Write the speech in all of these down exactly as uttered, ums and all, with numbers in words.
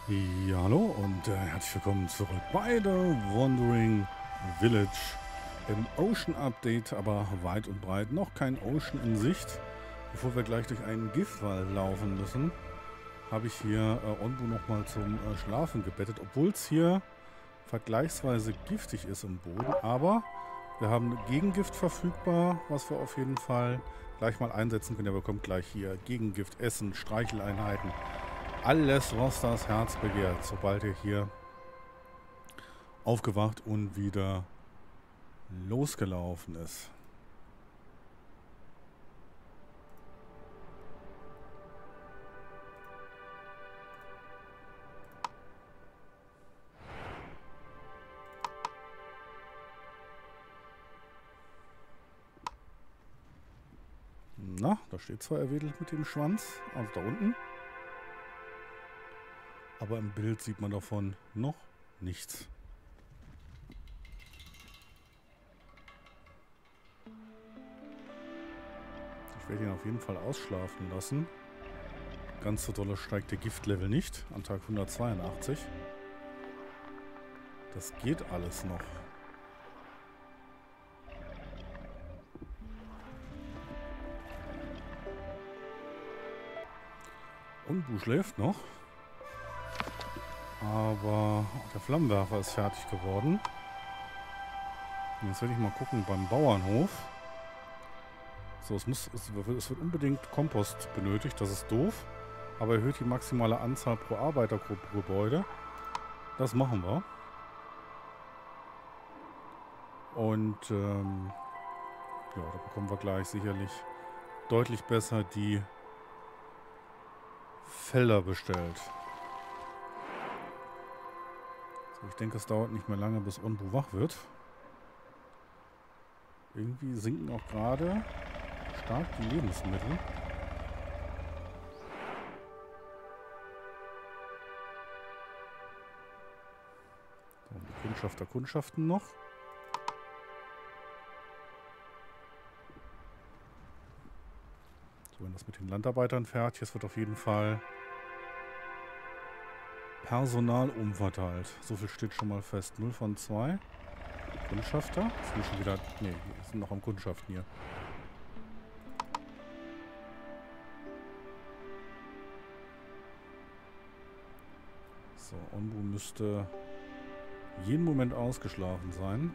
Ja, hallo und äh, herzlich willkommen zurück bei The Wandering Village im Ocean Update, aber weit und breit noch kein Ocean in Sicht. Bevor wir gleich durch einen Giftwall laufen müssen, habe ich hier äh, Onbu nochmal zum äh, Schlafen gebettet, obwohl es hier vergleichsweise giftig ist im Boden, aber wir haben Gegengift verfügbar, was wir auf jeden Fall gleich mal einsetzen können. Er bekommt gleich hier Gegengift, Essen, Streicheleinheiten. Alles, was das Herz begehrt, sobald er hier aufgewacht und wieder losgelaufen ist. Na, da steht zwar er wedelt mit dem Schwanz, also da unten. Aber im Bild sieht man davon noch nichts. Ich werde ihn auf jeden Fall ausschlafen lassen. Ganz so dolle steigt der Giftlevel nicht an Tag hundertzweiundachtzig. Das geht alles noch. Onbu schläft noch. Aber der Flammenwerfer ist fertig geworden. Und jetzt werde ich mal gucken beim Bauernhof. So, es, muss, es, es wird unbedingt Kompost benötigt, das ist doof. Aber erhöht die maximale Anzahl pro Arbeiter pro Gebäude. Das machen wir. Und ähm, ja, da bekommen wir gleich sicherlich deutlich besser die Felder bestellt. So, ich denke, es dauert nicht mehr lange, bis Onbu wach wird. Irgendwie sinken auch gerade stark die Lebensmittel. So, die Kundschafter kundschaften noch. So, wenn das mit den Landarbeitern fertig ist, wird auf jeden Fall Personal umverteilt. So viel steht schon mal fest. null von zwei. Kundschafter. Sind schon wieder. Ne, die sind noch am Kundschaften hier. So, Onbu müsste jeden Moment ausgeschlafen sein.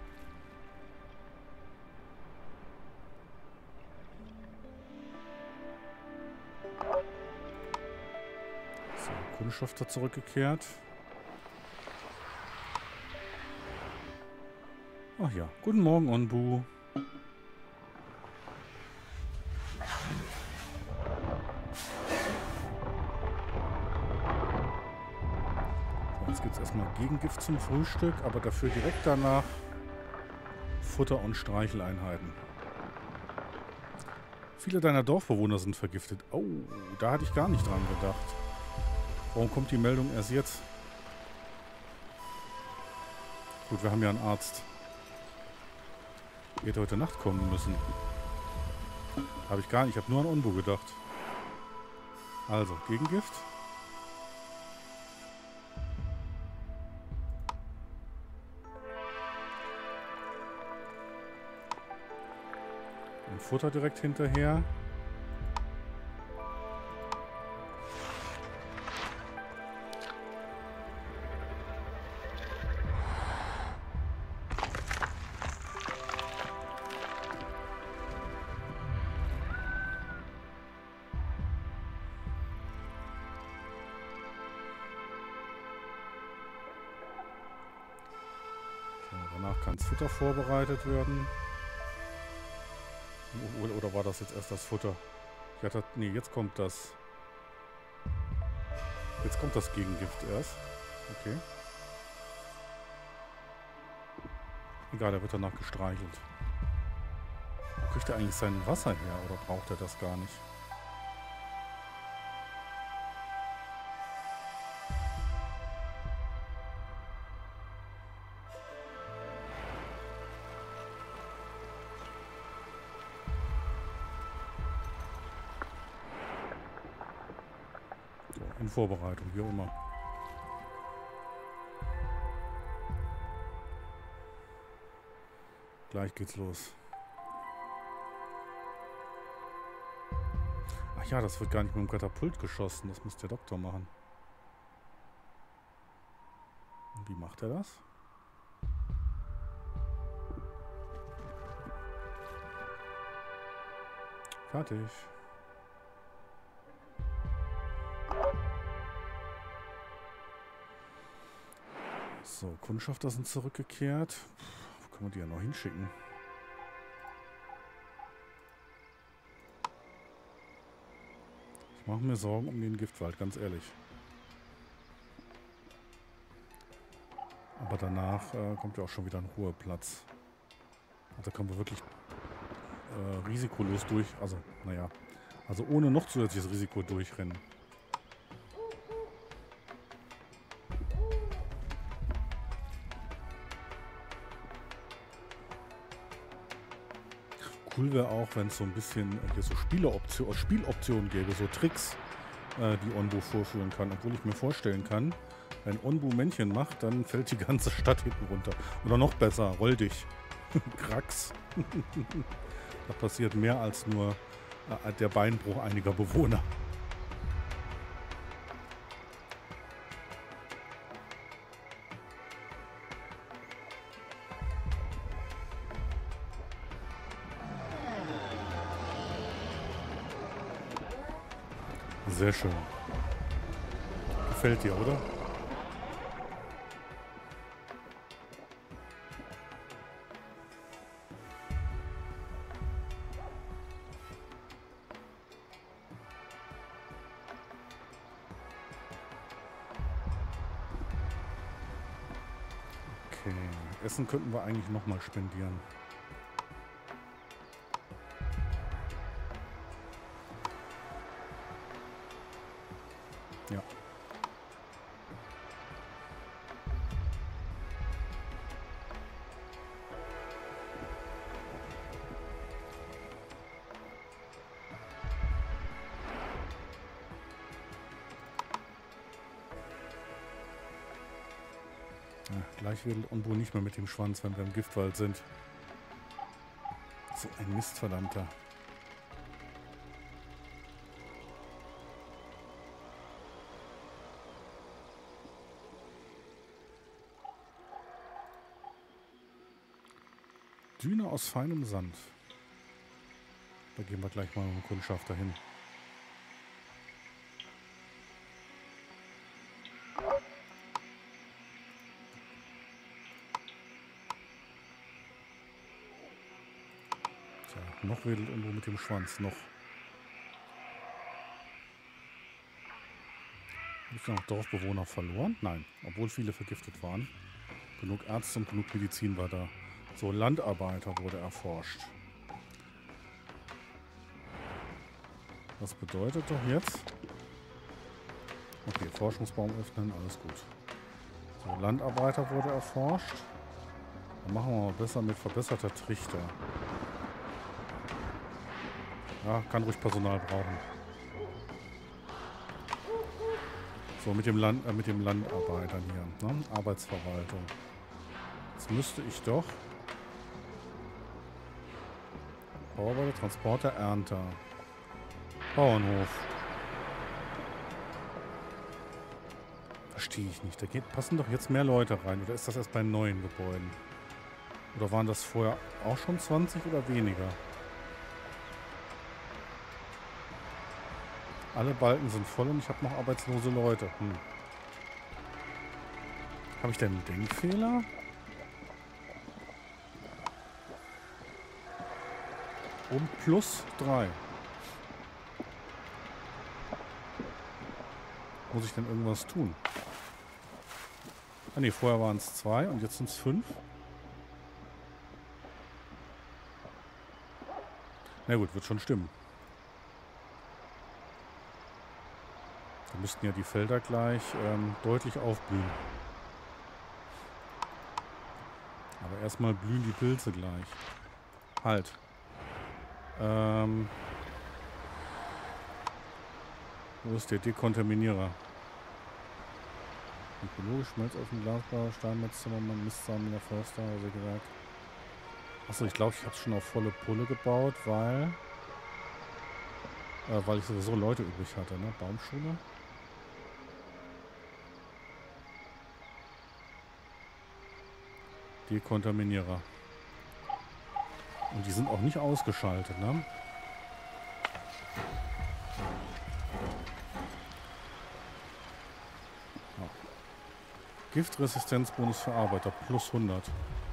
So, Kundschafter zurückgekehrt. Ach ja, guten Morgen, Onbu. So, jetzt gibt es erstmal Gegengift zum Frühstück, aber dafür direkt danach Futter und Streicheleinheiten. Viele deiner Dorfbewohner sind vergiftet. Oh, da hatte ich gar nicht dran gedacht. Warum kommt die Meldung erst jetzt? Gut, wir haben ja einen Arzt. Hätte heute Nacht kommen müssen. Habe ich gar nicht. Ich habe nur an Onbu gedacht. Also, Gegengift. Und Futter direkt hinterher. Danach kann das Futter vorbereitet werden. Oder, oder war das jetzt erst das Futter? Ich hatte, nee, jetzt kommt das. Jetzt kommt das Gegengift erst. Okay. Egal, er wird danach gestreichelt. Wo kriegt er eigentlich sein Wasser her? Oder braucht er das gar nicht? In Vorbereitung, wie auch immer. Gleich geht's los. Ach ja, das wird gar nicht mit dem Katapult geschossen. Das muss der Doktor machen. Und wie macht er das? Fertig. So, Kundschafter sind zurückgekehrt. Wo können wir die ja noch hinschicken? Ich mache mir Sorgen um den Giftwald, ganz ehrlich. Aber danach äh, kommt ja auch schon wieder ein Ruheplatz. Und da können wir wirklich äh, risikolos durch, also naja, also ohne noch zusätzliches Risiko durchrennen. Cool wäre auch, wenn es so ein bisschen hier so Spieleoption, Spieloptionen gäbe, so Tricks, äh, die Onbu vorführen kann. Obwohl ich mir vorstellen kann, wenn Onbu Männchen macht, dann fällt die ganze Stadt hinten runter. Oder noch besser, roll dich. Krax. Da passiert mehr als nur äh, der Beinbruch einiger Bewohner. Sehr schön. Gefällt dir, oder? Okay, Essen könnten wir eigentlich nochmal spendieren. Ja. Ja, gleich wedelt Onbu nicht mehr mit dem Schwanz, wenn wir im Giftwald sind. So ein Mist, verdammter. Düne aus feinem Sand. Da gehen wir gleich mal mit dem Kundschafter hin. Tja, noch wedelt irgendwo mit dem Schwanz, noch. Habe ich noch Dorfbewohner verloren? Nein, obwohl viele vergiftet waren. Genug Ärzte und genug Medizin war da. So, Landarbeiter wurde erforscht. Was bedeutet doch jetzt? Okay, Forschungsbaum öffnen, alles gut. So, Landarbeiter wurde erforscht. Dann machen wir mal besser mit verbesserter Trichter. Ja, kann ruhig Personal brauchen. So, mit dem Land, äh, mit dem Landarbeitern hier, ne? Arbeitsverwaltung. Jetzt müsste ich doch Bauarbeiter, Transporter, Ernter. Bauernhof. Verstehe ich nicht. Da geht, passen doch jetzt mehr Leute rein. Oder ist das erst bei neuen Gebäuden? Oder waren das vorher auch schon zwanzig oder weniger? Alle Balken sind voll und ich habe noch arbeitslose Leute. Hm. Habe ich denn einen Denkfehler? Um plus drei. Muss ich denn irgendwas tun? Ah ne, vorher waren es zwei und jetzt sind es fünf. Na gut, wird schon stimmen. Da müssten ja die Felder gleich ähm, deutlich aufblühen. Aber erstmal blühen die Pilze gleich. Halt. Ähm, wo ist der Dekontaminierer? Ökologisch, Schmelzofen, Glasbau, Steinmetz, Zimmermann, Mistsammler, Förster, also gesagt. Achso, ich glaube, ich habe es schon auf volle Pulle gebaut, weil... Äh, weil ich sowieso Leute übrig hatte, ne? Baumschule. Dekontaminierer. Und die sind auch nicht ausgeschaltet, ne? Ja. Giftresistenzbonus für Arbeiter plus hundert.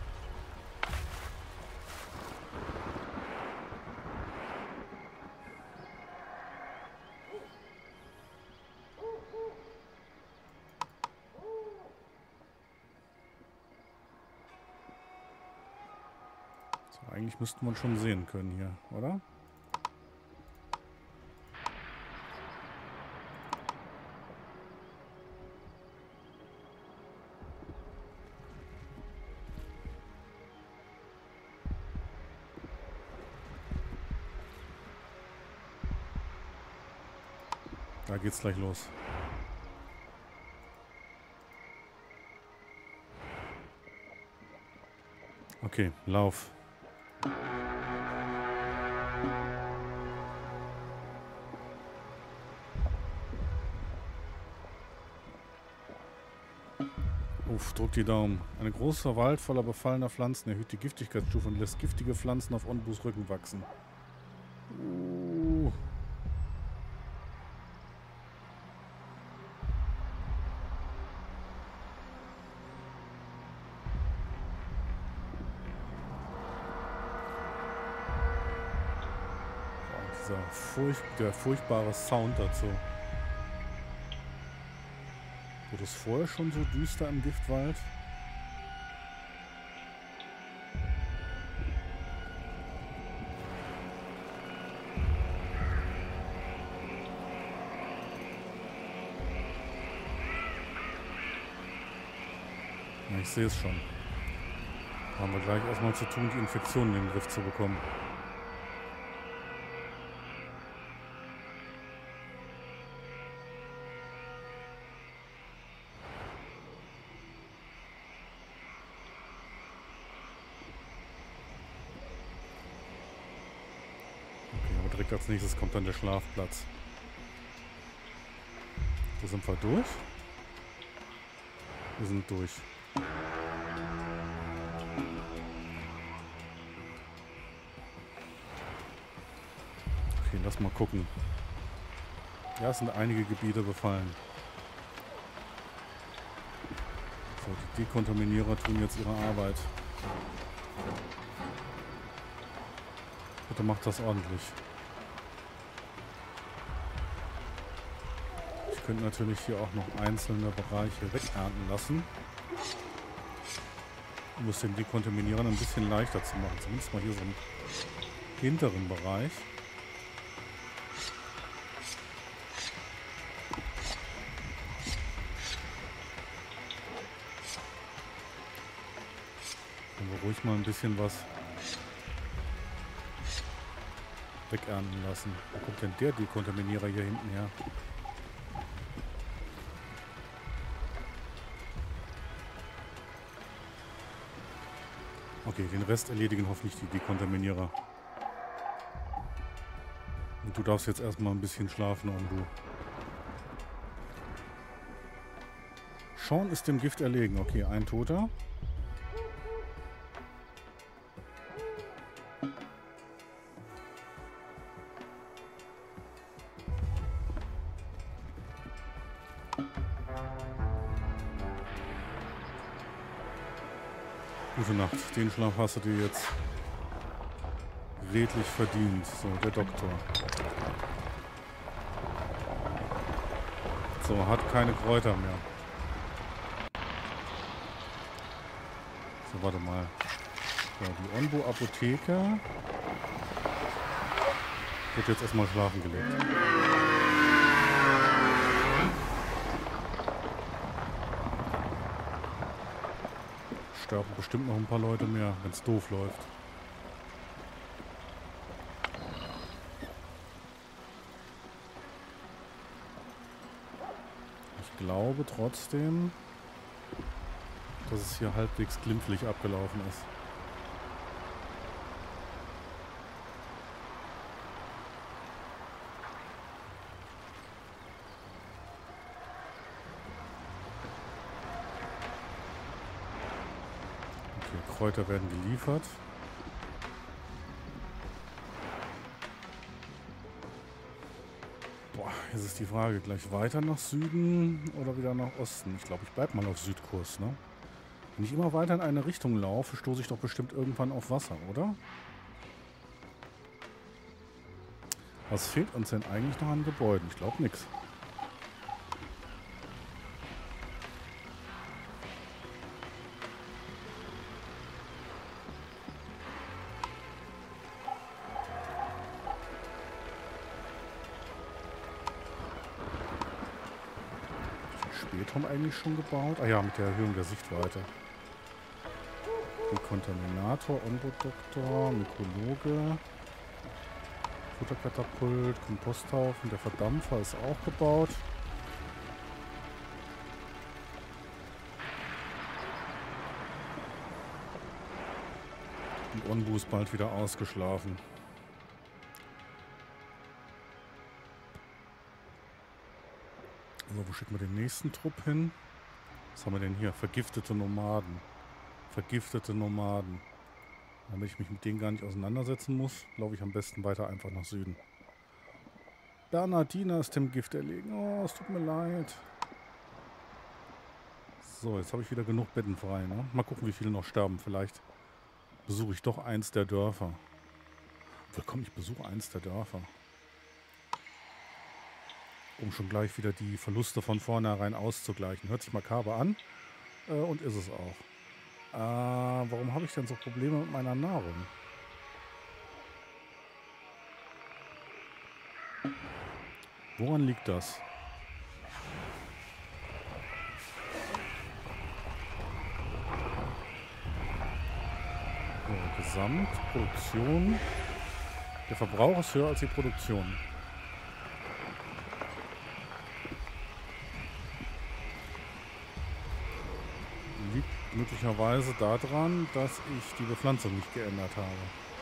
Eigentlich müsste man schon sehen können hier, oder? Da geht's gleich los. Okay, Lauf. Uff, drück die Daumen. Ein großer Wald voller befallener Pflanzen erhöht die Giftigkeitsstufe und lässt giftige Pflanzen auf Onbus Rücken wachsen. Uh. Dieser Furcht, der furchtbare Sound dazu. Wurde es vorher schon so düster im Giftwald? Ja, ich sehe es schon. Da haben wir gleich erstmal zu tun, die Infektionen in den Griff zu bekommen. Direkt als nächstes kommt dann der Schlafplatz. Wo sind wir durch? Wir sind durch. Okay, lass mal gucken. Ja, es sind einige Gebiete befallen. So, die Dekontaminierer tun jetzt ihre Arbeit. Bitte macht das ordentlich. Ich könnte natürlich hier auch noch einzelne Bereiche wegernten lassen, um es den Dekontaminierern ein bisschen leichter zu machen. Zumindest mal hier so im hinteren Bereich. Können wir ruhig mal ein bisschen was wegernten lassen. Wo kommt denn der Dekontaminierer hier hinten her? Okay, den Rest erledigen hoffentlich die Dekontaminierer. Und du darfst jetzt erstmal ein bisschen schlafen, und du. Sean ist dem Gift erlegen. Okay, ein Toter. Gute Nacht. Den Schlaf hast du dir jetzt redlich verdient. So, der Doktor. So, hat keine Kräuter mehr. So, warte mal. So, die Onbu-Apotheke wird jetzt erstmal schlafen gelegt. Sterben bestimmt noch ein paar Leute mehr, wenn es doof läuft. Ich glaube trotzdem, dass es hier halbwegs glimpflich abgelaufen ist. Kräuter werden geliefert. Boah, jetzt ist die Frage, gleich weiter nach Süden oder wieder nach Osten? Ich glaube, ich bleibe mal auf Südkurs, ne? Wenn ich immer weiter in eine Richtung laufe, stoße ich doch bestimmt irgendwann auf Wasser, oder? Was fehlt uns denn eigentlich noch an Gebäuden? Ich glaube nichts. Spätrum eigentlich schon gebaut? Ah ja, mit der Erhöhung der Sichtweite. Dekontaminator, Onboard-Doktor, Mykologe, Futterkatapult, Komposthaufen, der Verdampfer ist auch gebaut. Und Onbu ist bald wieder ausgeschlafen. So, wo schicken wir den nächsten Trupp hin? Was haben wir denn hier? Vergiftete Nomaden. Vergiftete Nomaden. Damit ich mich mit denen gar nicht auseinandersetzen muss, laufe ich am besten weiter einfach nach Süden. Bernardina ist dem Gift erlegen. Oh, es tut mir leid. So, jetzt habe ich wieder genug Betten frei. Ne? Mal gucken, wie viele noch sterben. Vielleicht besuche ich doch eins der Dörfer. Willkommen, ich besuche eins der Dörfer. Um schon gleich wieder die Verluste von vornherein auszugleichen. Hört sich makaber an äh, und ist es auch. Äh, warum habe ich denn so Probleme mit meiner Nahrung? Woran liegt das? So, Gesamtproduktion. Der Verbrauch ist höher als die Produktion. Liegt möglicherweise daran, dass ich die Bepflanzung nicht geändert habe.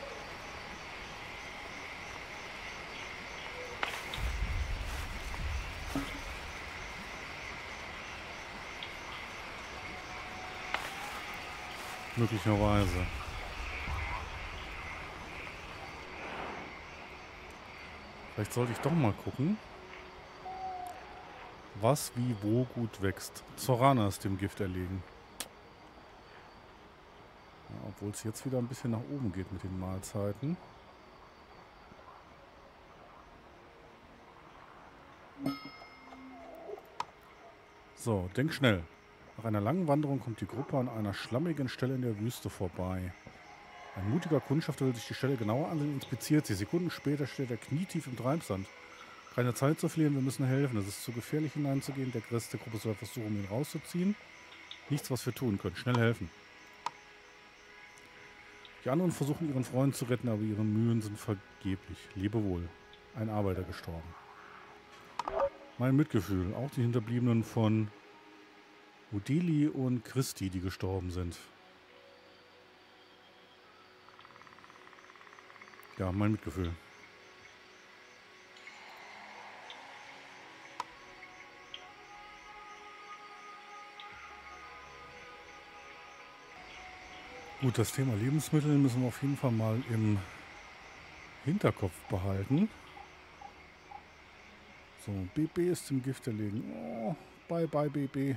Möglicherweise. Vielleicht sollte ich doch mal gucken, was wie wo gut wächst. Zorana ist dem Gift erlegen. Ja, obwohl es jetzt wieder ein bisschen nach oben geht mit den Mahlzeiten. So, denk schnell. Nach einer langen Wanderung kommt die Gruppe an einer schlammigen Stelle in der Wüste vorbei. Ein mutiger Kundschafter will sich die Stelle genauer ansehen und inspiziert sie. Sekunden später steht er knietief im Treibsand. Keine Zeit zu verlieren, wir müssen helfen. Es ist zu gefährlich hineinzugehen. Der Rest der Gruppe soll versuchen, ihn rauszuziehen. Nichts, was wir tun können. Schnell helfen. Die anderen versuchen, ihren Freund zu retten, aber ihre Mühen sind vergeblich. Lebe wohl. Ein Arbeiter gestorben. Mein Mitgefühl. Auch die Hinterbliebenen von Udili und Christi, die gestorben sind. Ja, mein Mitgefühl. Gut, das Thema Lebensmittel müssen wir auf jeden Fall mal im Hinterkopf behalten. So, B B ist im Gift erlegen. Oh, bye bye B B.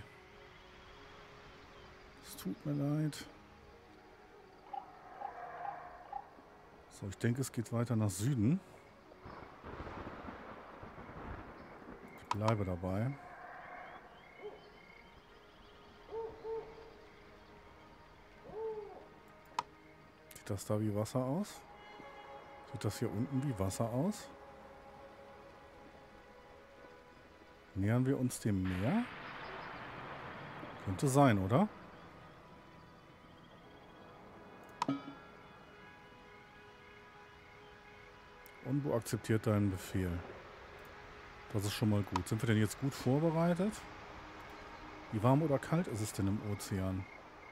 Es tut mir leid. So, ich denke, es geht weiter nach Süden. Ich bleibe dabei. Sieht das da wie Wasser aus? Sieht das hier unten wie Wasser aus? Nähern wir uns dem Meer? Könnte sein, oder? Onbu akzeptiert deinen Befehl. Das ist schon mal gut. Sind wir denn jetzt gut vorbereitet? Wie warm oder kalt ist es denn im Ozean?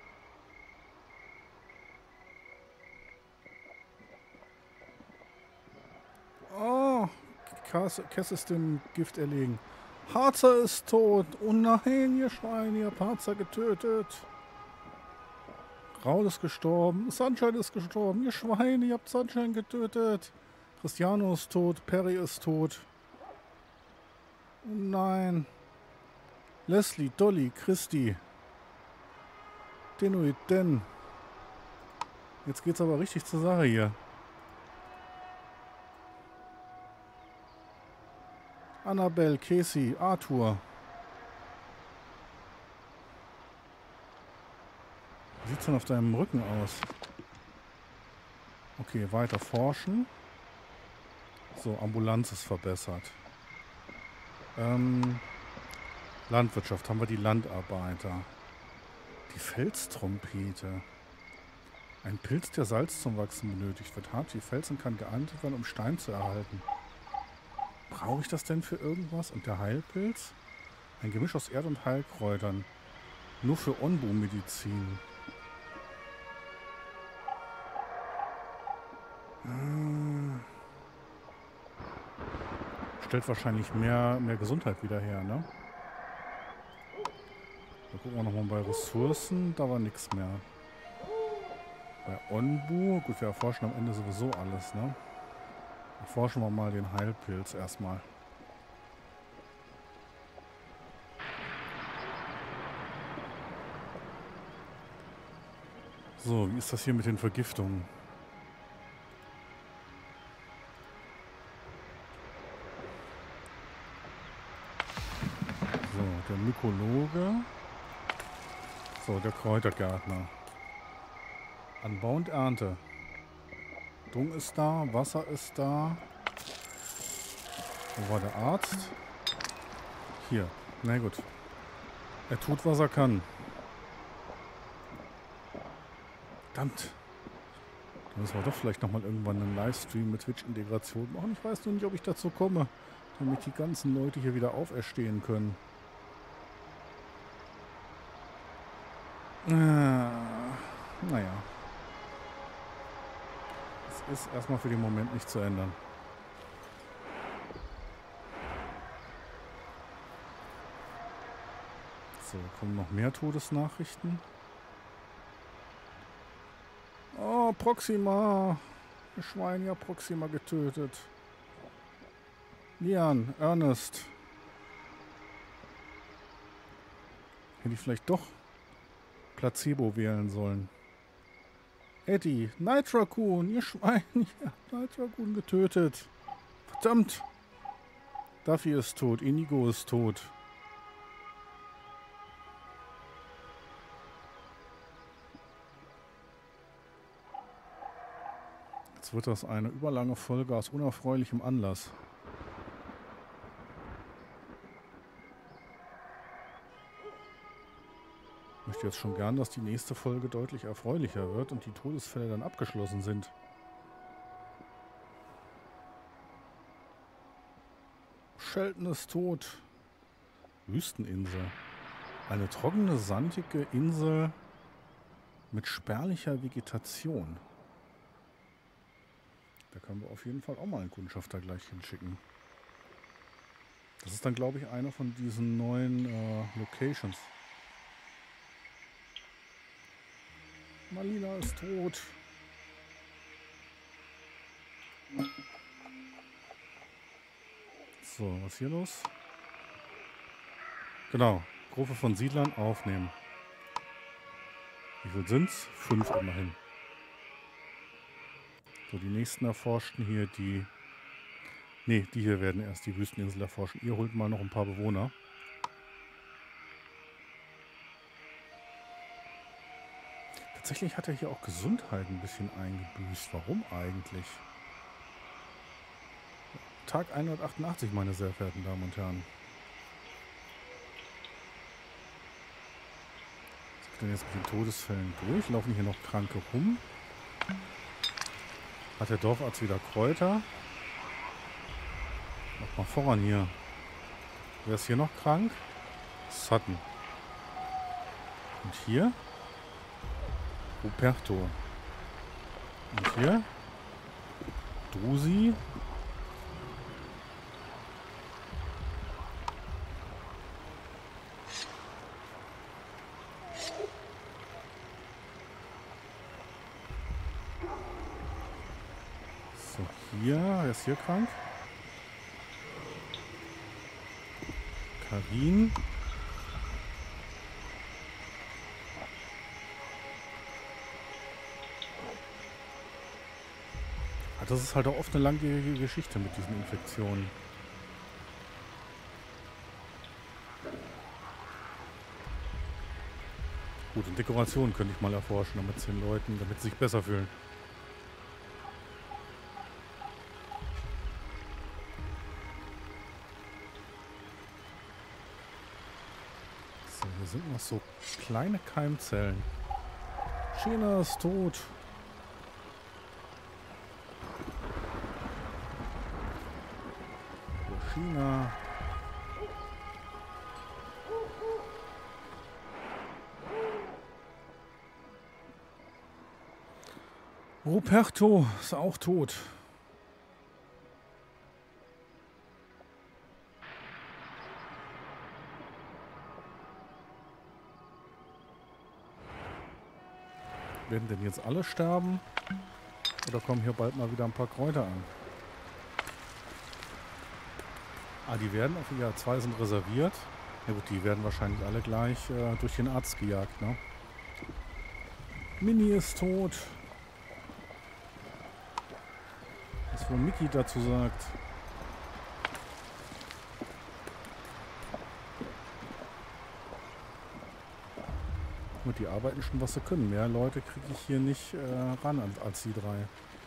Oh, Kess ist dem Gift erlegen. Harzer ist tot. Oh nein, ihr Schwein, ihr habt Harzer getötet. Raul ist gestorben. Sunshine ist gestorben. Ihr Schweine, ihr habt Sunshine getötet. Cristiano ist tot. Perry ist tot. Oh nein. Leslie, Dolly, Christy. Denoid, denn. Jetzt geht's aber richtig zur Sache hier. Annabelle, Casey, Arthur. Wie sieht's denn auf deinem Rücken aus? Okay, weiter forschen. So, Ambulanz ist verbessert. Ähm, Landwirtschaft, haben wir die Landarbeiter. Die Felstrompete. Ein Pilz, der Salz zum Wachsen benötigt wird. Hart wie Felsen kann geerntet werden, um Stein zu erhalten. Brauche ich das denn für irgendwas? Und der Heilpilz? Ein Gemisch aus Erd- und Heilkräutern. Nur für Onbu-Medizin. Hm. Stellt wahrscheinlich mehr, mehr Gesundheit wieder her, ne? Da gucken wir nochmal bei Ressourcen. Da war nichts mehr. Bei Onbu, gut, wir erforschen am Ende sowieso alles, ne? Erforschen wir mal den Heilpilz erstmal. So, wie ist das hier mit den Vergiftungen? So, der Mykologe. So, der Kräutergärtner. Anbau und Ernte. Dung ist da, Wasser ist da. Wo war der Arzt? Hier. Na gut. Er tut, was er kann. Verdammt. Da müssen wir doch vielleicht nochmal irgendwann einen Livestream mit Twitch-Integration machen. Ich weiß nur nicht, ob ich dazu komme, damit die ganzen Leute hier wieder auferstehen können. Ah, naja. Es ist erstmal für den Moment nicht zu ändern. So, kommen noch mehr Todesnachrichten. Oh, Proxima. Das Schwein, ja, Proxima getötet. Lian, Ernest. Hätte ich vielleicht doch Placebo wählen sollen. Eddie, Night Raccoon, ihr Schwein, ihr habt Night Raccoon getötet. Verdammt. Duffy ist tot, Inigo ist tot. Jetzt wird das eine überlange Folge aus unerfreulichem Anlass. Ich möchte jetzt schon gern, dass die nächste Folge deutlich erfreulicher wird und die Todesfälle dann abgeschlossen sind. Shelton ist tot. Wüsteninsel. Eine trockene, sandige Insel mit spärlicher Vegetation. Da können wir auf jeden Fall auch mal einen Kundschafter gleich hinschicken. Das ist dann, glaube ich, eine von diesen neuen äh, Locations. Malina ist tot. So, was ist hier los? Genau, Gruppe von Siedlern aufnehmen. Wie viel sind's? Fünf immerhin. So, die nächsten erforschten hier die... Ne, die hier werden erst die Wüsteninsel erforschen. Ihr holt mal noch ein paar Bewohner. Tatsächlich hat er hier auch Gesundheit ein bisschen eingebüßt. Warum eigentlich? Tag hundertachtundachtzig, meine sehr verehrten Damen und Herren. Was geht denn jetzt mit den Todesfällen durch? Laufen hier noch Kranke rum? Hat der Dorfarzt wieder Kräuter? Mach mal voran hier. Wer ist hier noch krank? Sutton. Und hier? Ruperto. Und hier? Drusi. hier? Wer ist hier krank? Karin. Ah, das ist halt auch oft eine langjährige Geschichte mit diesen Infektionen. Gut, und Dekoration könnte ich mal erforschen, damit es den Leuten, damit sie sich besser fühlen. So, hier sind noch so kleine Keimzellen. China ist tot. China. Ruperto ist auch tot. Werden denn jetzt alle sterben? Oder kommen hier bald mal wieder ein paar Kräuter an? Ah, die werden auf ja, zwei sind reserviert. Ja gut, die werden wahrscheinlich alle gleich äh, durch den Arzt gejagt, ne? Mini ist tot. Was wohl Mickey dazu sagt. Gut, die arbeiten schon, was sie können. Mehr Leute kriege ich hier nicht äh, ran als, als die drei.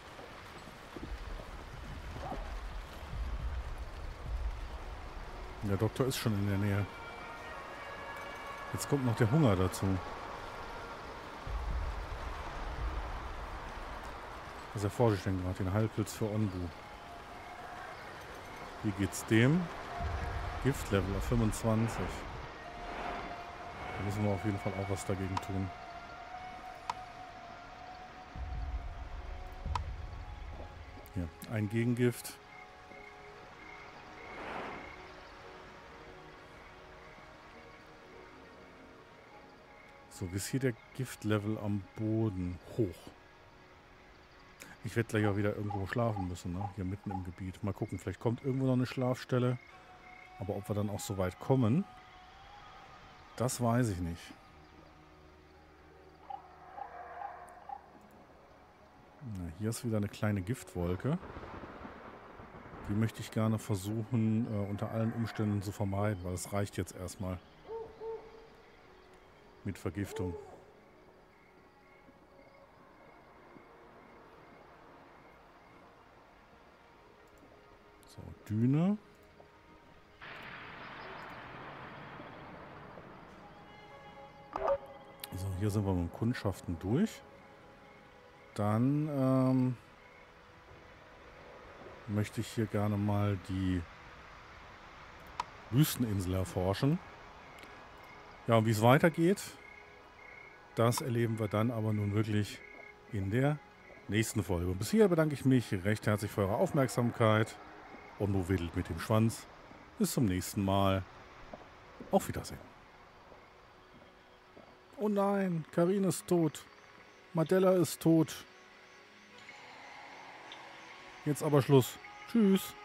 Der Doktor ist schon in der Nähe. Jetzt kommt noch der Hunger dazu. Was erforsche ich denn gerade? Den Heilpilz für Onbu. Wie geht's dem? Giftlevel auf fünfundzwanzig. Da müssen wir auf jeden Fall auch was dagegen tun. Hier, ein Gegengift. So, wie ist hier der Giftlevel am Boden? Hoch. Ich werde gleich auch wieder irgendwo schlafen müssen, ne? Hier mitten im Gebiet. Mal gucken, vielleicht kommt irgendwo noch eine Schlafstelle. Aber ob wir dann auch so weit kommen, das weiß ich nicht. Na, hier ist wieder eine kleine Giftwolke. Die möchte ich gerne versuchen, äh, unter allen Umständen zu vermeiden, weil es reicht jetzt erstmal. Mit Vergiftung. So, Düne. So, hier sind wir mit dem Kundschaften durch. Dann ähm, möchte ich hier gerne mal die Wüsteninsel erforschen. Ja, und wie es weitergeht, das erleben wir dann aber nun wirklich in der nächsten Folge. Und bis hier bedanke ich mich recht herzlich für eure Aufmerksamkeit. Onbu wedelt mit dem Schwanz. Bis zum nächsten Mal. Auf Wiedersehen. Oh nein, Karin ist tot. Madella ist tot. Jetzt aber Schluss. Tschüss.